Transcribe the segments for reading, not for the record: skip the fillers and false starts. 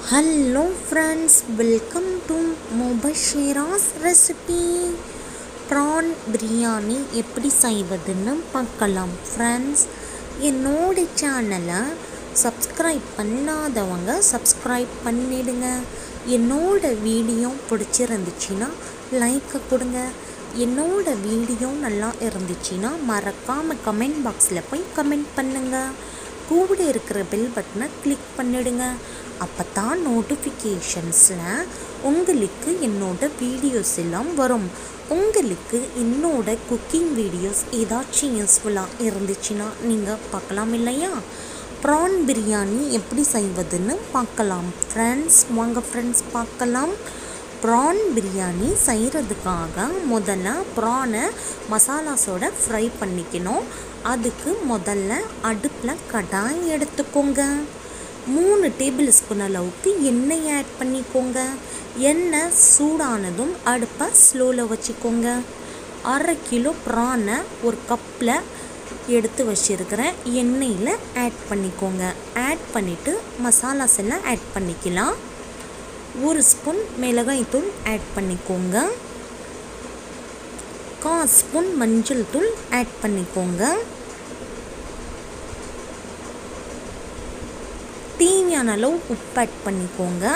Hello friends, welcome to Mubashira's recipe. Prawn Biryani எப்படி செய்வதுன்னு பார்க்கலாம் friends. என்னோட சேனலை சப்ஸ்கிரைப் பண்ணாதவங்க சப்ஸ்கிரைப் பண்ணிடுங்க. என்னோட வீடியோ பிடிச்சிருந்துச்சுன்னா லைக் கொடுங்க. என்னோட வீடியோ நல்லா இருந்துச்சுன்னா மறக்காமல் கமெண்ட் பாக்ஸில் போய் கமெண்ட் பண்ணுங்கள். கூட இருக்கிற பெல் பட்டனை கிளிக் பண்ணிடுங்க. அப்போ தான் நோட்டிஃபிகேஷன்ஸில் உங்களுக்கு என்னோட வீடியோஸ் எல்லாம் வரும். உங்களுக்கு என்னோட குக்கிங் வீடியோஸ் ஏதாச்சும் யூஸ்ஃபுல்லாக இருந்துச்சுன்னா நீங்கள் பார்க்கலாம் இல்லையா? ப்ரான் பிரியாணி எப்படி செய்வதுன்னு பார்க்கலாம் ஃப்ரெண்ட்ஸ். வாங்க ஃப்ரெண்ட்ஸ் பார்க்கலாம். ப்ரான் பிரியாணி செய்கிறதுக்காக முதல்ல ப்ரானை மசாலாஸோட ஃப்ரை பண்ணிக்கணும். அதுக்கு முதல்ல அடுப்பில் கடாய் எடுத்துக்கோங்க. 3 டேபிள் ஸ்பூன் அளவுக்கு எண்ணெய் ஆட் பண்ணிக்கோங்க. எண்ணெய் சூடானதும் அடுப்பை ஸ்லோவில் வச்சுக்கோங்க. 1/2 கிலோ ப்ரானை ஒரு கப்பில் எடுத்து வச்சுருக்கிறேன். எண்ணெயில் ஆட் பண்ணிக்கோங்க. ஆட் பண்ணிவிட்டு மசாலாஸ் எல்லாம் ஆட் பண்ணிக்கலாம். 1 ஸ்பூன் மிளகாய்த்தூள் ஆட் பண்ணிக்கோங்க. 1/4 ஸ்பூன் மஞ்சள் தூள் ஆட் பண்ணிக்கோங்க. தேவையான அளவு உப்பு ஆட் பண்ணிக்கோங்க.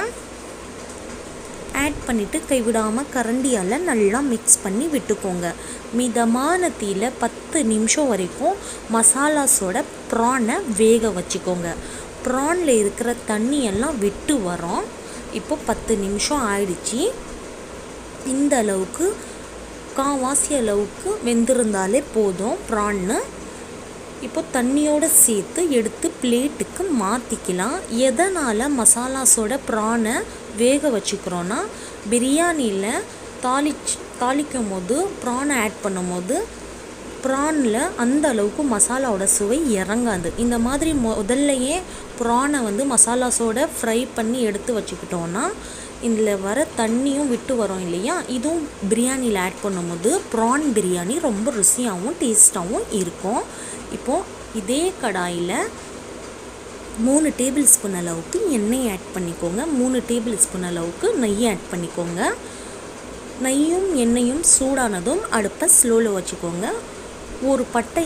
ஆட் பண்ணிவிட்டு கைவிடாமல் கரண்டியால் நல்லா மிக்ஸ் பண்ணி விட்டுக்கோங்க. மிதமான தீயில் 10 நிமிஷம் வரைக்கும் மசாலாஸோட ப்ரானை வேக வச்சுக்கோங்க. ப்ரானில் இருக்கிற தண்ணியெல்லாம் விட்டு வரும். இப்போ 10 நிமிஷம் ஆயிடுச்சு. இந்த அளவுக்கு காவாசி அளவுக்கு வெந்திருந்தாலே போதும் ப்ரான்னு. இப்போ தண்ணியோடு சேர்த்து எடுத்து பிளேட்டுக்கு மாற்றிக்கலாம். எதனால் மசாலாஸோட ப்ரானை வேக வச்சுக்கிறோன்னா, பிரியாணியில் தாளிக்கும் போது ப்ரானை ஆட் பண்ணும் போது ப்ரானில் அந்த அளவுக்கு மசாலாவோட சுவை இறங்காது. இந்த மாதிரி முதல்லையே ப்ரானை மசாலாஸோட ஃப்ரை பண்ணி எடுத்து வச்சுக்கிட்டோன்னா இதில் வர தண்ணியும் விட்டு வரும் இல்லையா? இதுவும் பிரியாணியில் ஆட் பண்ணும்போது ப்ரான் பிரியாணி ரொம்ப ருசியாகவும் டேஸ்ட்டாகவும் இருக்கும். இப்போது இதே கடாயில் 3 டேபிள் ஸ்பூன் அளவுக்கு எண்ணெய் ஆட் பண்ணிக்கோங்க. 3 டேபிள் ஸ்பூன் அளவுக்கு நெய் ஆட் பண்ணிக்கோங்க. நெய்யும் எண்ணெயும் சூடானதும் அடுப்பை ஸ்லோவில் வச்சுக்கோங்க. ஒரு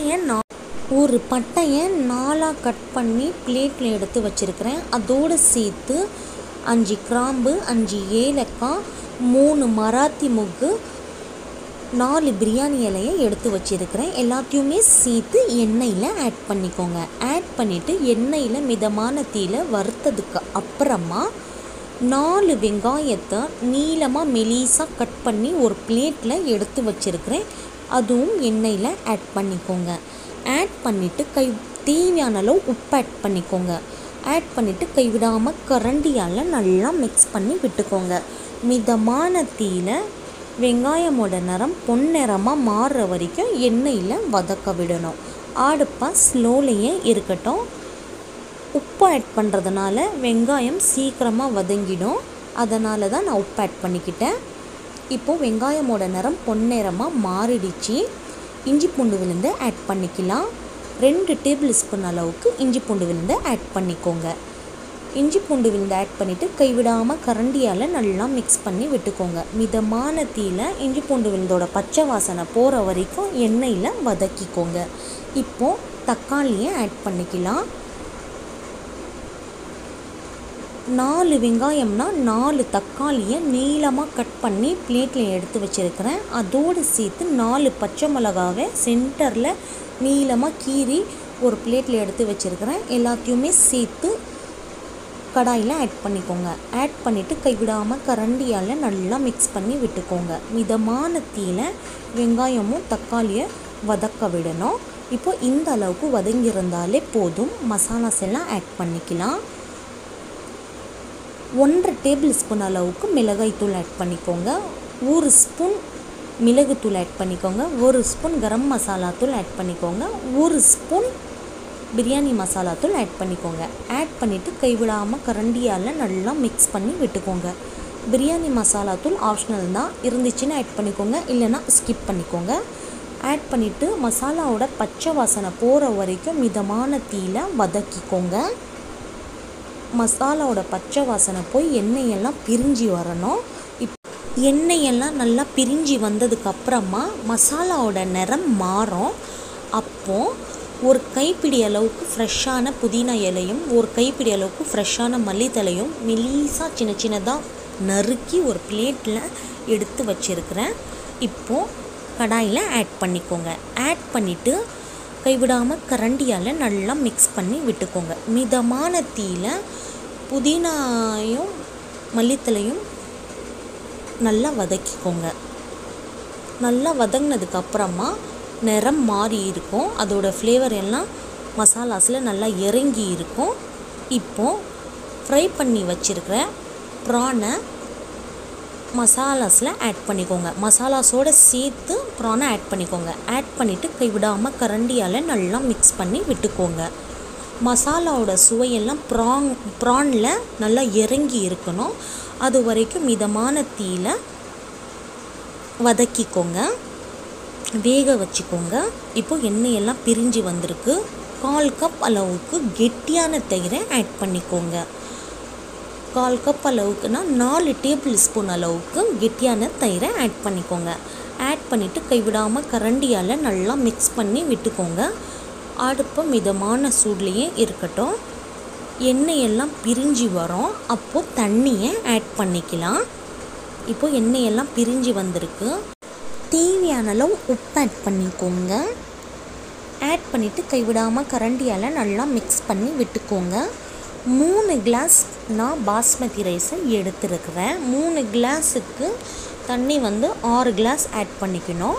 பட்டையை 4 கட் பண்ணி பிளேட்டில் எடுத்து வச்சுருக்கிறேன். அதோடு சேர்த்து 5 கிராம்பு, 5 ஏலக்காய், 3 மராத்தி மொக்கு, 4 பிரியாணி இலையை எடுத்து வச்சுருக்கிறேன். எல்லாத்தையுமே சேர்த்து எண்ணெயில் ஆட் பண்ணிக்கோங்க. ஆட் பண்ணிவிட்டு எண்ணெயில் மிதமான தீயில் வறுத்ததுக்கு அப்புறமா 4 வெங்காயத்தை நீளமாக மெலிசாக கட் பண்ணி ஒரு பிளேட்டில் எடுத்து வச்சுருக்கிறேன். அதுவும் எண்ணெயில் ஆட் பண்ணிக்கோங்க. ஆட் பண்ணிவிட்டு தேவையான அளவு உப்பு ஆட் பண்ணிக்கோங்க. ஆட் பண்ணிவிட்டு கைவிடாமல் கரண்டியால் நல்லா மிக்ஸ் பண்ணி விட்டுக்கோங்க. மிதமான தீயில் வெங்காயமோட நிறம் பொன்னிறமாக மாறுற வரைக்கும் எண்ணெயில் வதக்க விடணும். அடுப்பை ஸ்லோலையே இருக்கட்டும். உப்பு ஆட் பண்ணுறதுனால வெங்காயம் சீக்கிரமாக வதங்கிடும். அதனால தான் நான் உப்பு ஆட் பண்ணிக்கிட்டேன். இப்போது வெங்காயமோட நிறம் பொன்னிறமாக மாறிடுச்சு. இஞ்சி பூண்டு விழுந்து ஆட் பண்ணிக்கலாம். 2 டேபிள் ஸ்பூன் அளவுக்கு இஞ்சி பூண்டு விழுந்து ஆட் பண்ணிக்கோங்க. இஞ்சி பூண்டு விழுந்து ஆட் பண்ணிவிட்டு கைவிடாமல் கரண்டியால் நல்லா மிக்ஸ் பண்ணி விட்டுக்கோங்க. மிதமான தீயில் இஞ்சி பூண்டு விழுந்தோட பச்சை வாசனை போகிற வரைக்கும் எண்ணெயில் வதக்கிக்கோங்க. இப்போது தக்காளியை ஆட் பண்ணிக்கலாம். 4 வெங்காயம்னா 4 தக்காளியை நீளமாக கட் பண்ணி பிளேட்டில் எடுத்து வச்சுருக்கிறேன். அதோடு சேர்த்து 4 பச்சை மிளகாவை சென்டரில் நீளமாக கீறி ஒரு பிளேட்டில் எடுத்து வச்சுருக்கிறேன். எல்லாத்தையுமே சேர்த்து கடாயில் ஆட் பண்ணிக்கோங்க. ஆட் பண்ணிவிட்டு கைவிடாமல் கரண்டியால் நல்லா மிக்ஸ் பண்ணி விட்டுக்கோங்க. மிதமான தீயில் வெங்காயமும் தக்காளியை வதக்க விடணும். இப்போது இந்த அளவுக்கு வதங்கியிருந்தாலே போதும். மசாலாஸ் எல்லாம் ஆட் பண்ணிக்கலாம். 1/2 டேபிள் ஸ்பூன் அளவுக்கு மிளகாய்த்தூள் ஆட் பண்ணிக்கோங்க. 1 ஸ்பூன் மிளகுத்தூள் ஆட் பண்ணிக்கோங்க. 1 ஸ்பூன் கரம் மசாலா தூள் ஆட் பண்ணிக்கோங்க. 1 ஸ்பூன் பிரியாணி மசாலா தூள் ஆட் பண்ணிக்கோங்க. ஆட் பண்ணிவிட்டு கைவிடாமல் கரண்டியால் நல்லா மிக்ஸ் பண்ணி விட்டுக்கோங்க. பிரியாணி மசாலா தூள் ஆப்ஷனல் தான், இருந்துச்சுன்னா ஆட் பண்ணிக்கோங்க, இல்லைன்னா ஸ்கிப் பண்ணிக்கோங்க. ஆட் பண்ணிவிட்டு மசாலாவோட பச்சை வாசனை போகிற வரைக்கும் மிதமான தீயில் வதக்கிக்கோங்க. மசாலாவோட பச்சை வாசனை போய் எண்ணெயெல்லாம் பிரிஞ்சு வரணும். எண்ணெயெல்லாம் நல்லா பிரிஞ்சு வந்ததுக்கப்புறமா மசாலாவோட நிறம் மாறும். அப்போது ஒரு கைப்பிடி அளவுக்கு ஃப்ரெஷ்ஷான புதினா இலையும் ஒரு கைப்பிடி அளவுக்கு ஃப்ரெஷ்ஷான மல்லித்தலையும் மெலிசாக சின்ன சின்னதாக நறுக்கி ஒரு பிளேட்டில் எடுத்து வச்சுருக்கிறேன். இப்போது கடாயில் ஆட் பண்ணிக்கோங்க. ஆட் பண்ணிவிட்டு கைவிடாமல் கரண்டியால் நல்லா மிக்ஸ் பண்ணி விட்டுக்கோங்க. மிதமான தீயில புதினாயும் மல்லித்தலையும் நல்லா வதக்கிக்கோங்க. நல்லா வதங்கினதுக்கப்புறமா நிறம் மாறி இருக்கும். அதோட ஃப்ளேவர் எல்லாம் மசாலாஸில் நல்லா இறங்கி இருக்கும். இப்போது ஃப்ரை பண்ணி வச்சுருக்கிற ப்ரானை மசாலாஸில் ஆட் பண்ணிக்கோங்க. மசாலாஸோடு சேர்த்து ப்ரானை ஆட் பண்ணிக்கோங்க. ஆட் பண்ணிவிட்டு கைவிடாமல் கரண்டியால் நல்லா மிக்ஸ் பண்ணி விட்டுக்கோங்க. மசாலாவோட சுவையெல்லாம் ப்ரானில் நல்லா இறங்கி இருக்கணும். அது வரைக்கும் மிதமான தீயில வதக்கிக்கோங்க, வேக வச்சுக்கோங்க. இப்போ எண்ணெயெல்லாம் பிரிஞ்சு வந்திருக்கு. 1/4 கப் அளவுக்கு கெட்டியான தயிரை ஆட் பண்ணிக்கோங்க. 1/4 கப் அளவுக்குன்னா 4 டேபிள் ஸ்பூன் அளவுக்கு கெட்டியான தயிரை ஆட் பண்ணிக்கோங்க. ஆட் பண்ணிவிட்டு கைவிடாமல் கரண்டியால் நல்லா மிக்ஸ் பண்ணி விட்டுக்கோங்க. அடுப்பு மிதமான சூட்லேயே இருக்கட்டும். எண்ணெயெல்லாம் பிரிஞ்சு வரும். அப்போது தண்ணியை ஆட் பண்ணிக்கலாம். இப்போது எண்ணெயெல்லாம் பிரிஞ்சு வந்திருக்கு. தேவையான அளவு உப்பு ஆட் பண்ணிக்கோங்க. ஆட் பண்ணிவிட்டு கைவிடாமல் கரண்டியால் நல்லா மிக்ஸ் பண்ணி விட்டுக்கோங்க. 3 கிளாஸ் நான் பாஸ்மதி ரைஸை எடுத்துருக்கிறேன். 3 கிளாஸுக்கு தண்ணி 6 கிளாஸ் ஆட் பண்ணிக்கணும்.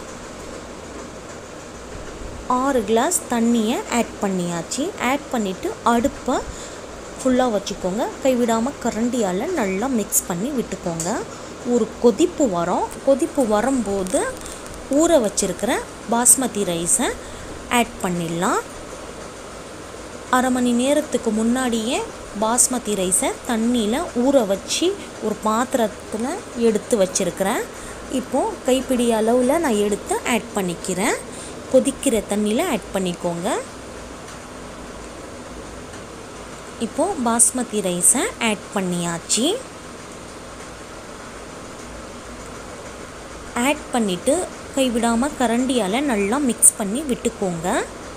6 கிளாஸ் தண்ணியை ஆட் பண்ணியாச்சு. ஆட் பண்ணிவிட்டு அடுப்பை ஃபுல்லாக வச்சுக்கோங்க. கைவிடாமல் கரண்டியால் நல்லா மிக்ஸ் பண்ணி விட்டுக்கோங்க. ஒரு கொதிப்பு வரும். கொதிப்பு வரும்போது ஊற வச்சுருக்கிற பாஸ்மதி ரைஸை ஆட் பண்ணிடலாம். அரை மணி நேரத்துக்கு முன்னாடியே பாஸ்மதி ரைஸை தண்ணியில் ஊற வச்சு ஒரு பாத்திரத்தில் எடுத்து வச்சுருக்கிறேன். இப்போது கைப்பிடி அளவில் நான் எடுத்து ஆட் பண்ணிக்கிறேன். கொதிக்கிற தண்ணியில் ஆட் பண்ணிக்கோங்க. இப்போது பாஸ்மதி ரைஸை ஆட் பண்ணியாச்சு. ஆட் பண்ணிவிட்டு கைவிடாமல் கரண்டியால் நல்லா மிக்ஸ் பண்ணி விட்டுக்கோங்க.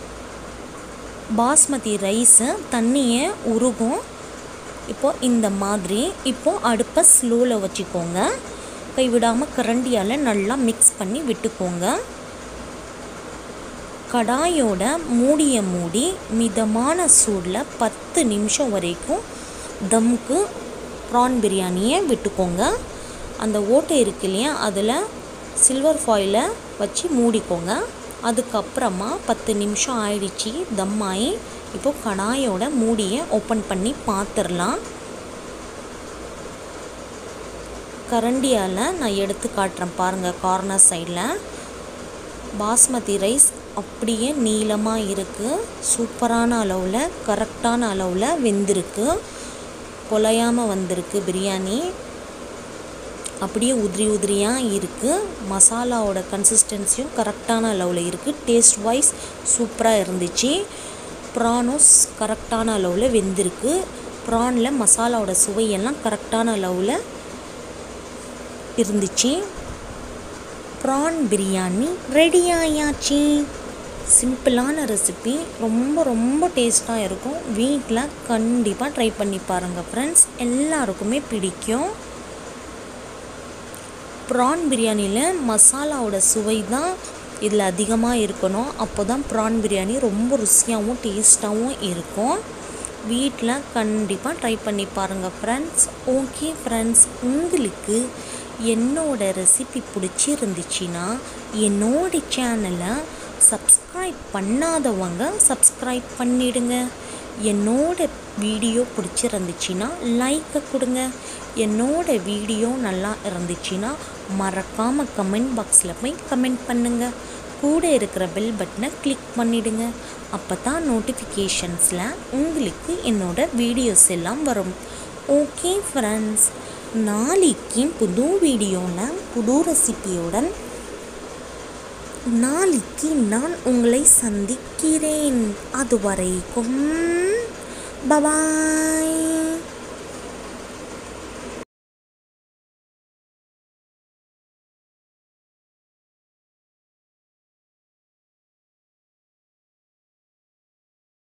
பாஸ்மதி ரைஸு தண்ணியை உருகும். இப்போது இந்த மாதிரி. இப்போது அடுப்பை ஸ்லோவில் வச்சுக்கோங்க. கைவிடாமல் கரண்டியால் நல்லா மிக்ஸ் பண்ணி விட்டுக்கோங்க. கடாயோட மூடியை மூடி மிதமான சூடில் 10 நிமிஷம் வரைக்கும் தம்க்கு ப்ரான் பிரியாணியை விட்டுக்கோங்க. அந்த ஓட்டை இருக்கு இல்லையா, அதில் சில்வர் ஃபாயிலை வச்சு மூடிக்கோங்க. அதுக்கப்புறமா 10 நிமிஷம் ஆயிடுச்சு தம் ஆகி. இப்போது கடாயோட மூடியை ஓப்பன் பண்ணி பார்த்துடலாம். கரண்டியால் நான் எடுத்து காட்டுறேன் பாருங்கள். கார்னர் சைடில் பாஸ்மதி ரைஸ் அப்படியே நீளமாக இருக்குது. சூப்பரான அளவில் கரெக்டான அளவில் வெந்திருக்கு. குலையாமல் வந்திருக்கு பிரியாணி. அப்படியே உதிரி உதிரியாக இருக்குது. மசாலாவோட கன்சிஸ்டன்சியும் கரெக்டான அளவில் இருக்குது. டேஸ்ட் வைஸ் சூப்பராக இருந்துச்சு. ப்ரானும் கரெக்டான அளவில் வெந்திருக்கு. ப்ரானில் மசாலாவோட சுவையெல்லாம் கரெக்டான அளவில் இருந்துச்சு. ப்ரான் பிரியாணி ரெடி ஆயாச்சு. சிம்பிளான ரெசிபி, ரொம்ப ரொம்ப டேஸ்ட்டாக இருக்கும். வீட்டில் கண்டிப்பாக ட்ரை பண்ணி பாருங்கள் ஃப்ரெண்ட்ஸ். எல்லாருக்குமே பிடிக்கும். ப்ரான் பிரியாணியில் மசாலாவோட சுவை தான் இதில் அதிகமாக இருக்கணும். அப்போ தான் ப்ரான் பிரியாணி ரொம்ப ருசியாகவும் டேஸ்ட்டாகவும் இருக்கும். வீட்டில் கண்டிப்பாக ட்ரை பண்ணி பாருங்கள் ஃப்ரெண்ட்ஸ். ஓகே ஃப்ரெண்ட்ஸ், உங்களுக்கு என்னோட ரெசிபி பிடிச்சிருந்துச்சின்னா என்னோட சேனலை சப்ஸ்கிரைப் பண்ணாதவங்க சப்ஸ்கிரைப் பண்ணிடுங்க. என்னோட வீடியோ பிடிச்சிருந்துச்சின்னா லைக்கை கொடுங்க. என்னோட வீடியோ நல்லா இருந்துச்சுன்னா மறக்காமல் கமெண்ட் பாக்ஸில் போய் கமெண்ட் பண்ணுங்கள். கூட இருக்கிற பெல் பட்டனை கிளிக் பண்ணிவிடுங்க. அப்போ தான் நோட்டிஃபிகேஷன்ஸில் உங்களுக்கு என்னோட வீடியோஸ் எல்லாம் வரும். ஓகே ஃப்ரெண்ட்ஸ், நாளைக்கு புது வீடியோவில் புது ரெசிபியுடன் நாளைக்கு நான் உங்களை சந்திக்கிறேன். அதுவரைக்கும் பபாய்.